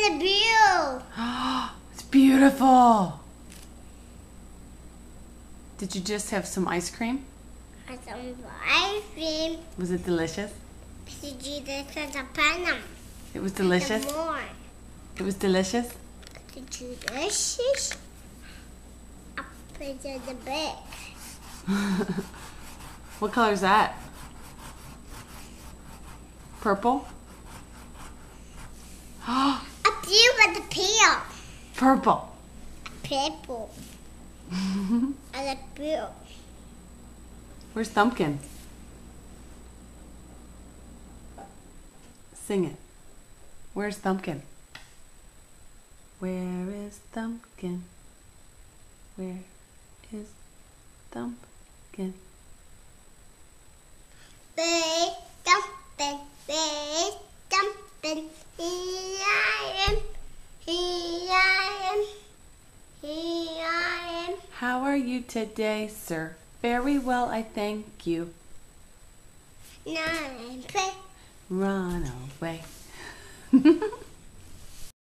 the view. It's beautiful. Did you just have some ice cream? Some ice cream. Was it delicious? Did you just put the pan? It was delicious? More. It was delicious? Did you delicious? I put it in the bag. What color is that? Purple? A blue with the peel. Purple. Purple. And a blue. Where's Thumpkin? Sing it. Where's Thumpkin? Where is Thumpkin? Where is Thumpkin? Big dumping, big dumping. Here I am, here I am, here I am. How are you today, sir? Very well, I thank you. Nine, play. Run away.